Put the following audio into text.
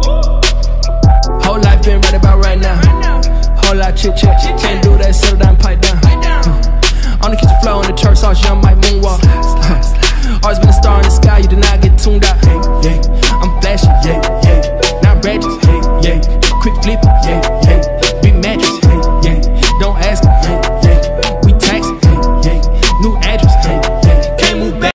Whole life been right about right now. Whole lot chit chat, can't do that, settle down, pipe down. On the kitchen floor in the church sauce, young Mike moonwalk. Always been a star in the sky, you did not get tuned out. Hey, yeah, I'm flashy, yeah, yeah. Not ratchet, hey, yeah. Quick flip, yeah, yeah.